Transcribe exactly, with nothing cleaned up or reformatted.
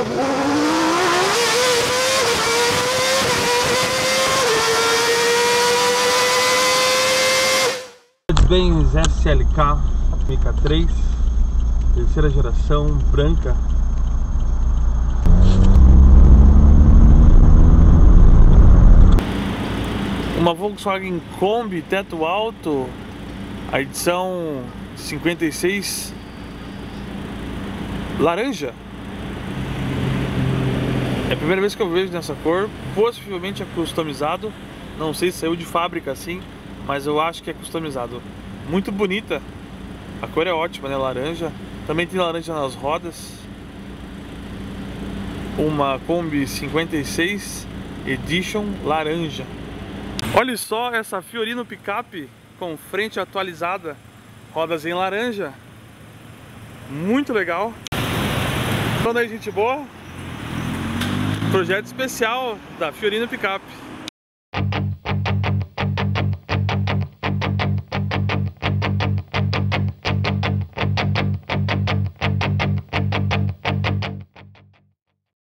Mercedes-Benz S L K M K três, terceira geração, branca. Uma Volkswagen Kombi teto alto, a edição cinquenta e seis, laranja. É a primeira vez que eu vejo nessa cor, possivelmente é customizado. Não sei se saiu de fábrica assim, mas eu acho que é customizado. Muito bonita, a cor é ótima, né? Laranja. Também tem laranja nas rodas. Uma Kombi cinquenta e seis Edition laranja. Olha só essa Fiorino picape com frente atualizada, rodas em laranja. Muito legal. Então daí, gente boa, projeto especial da Fiorino picape.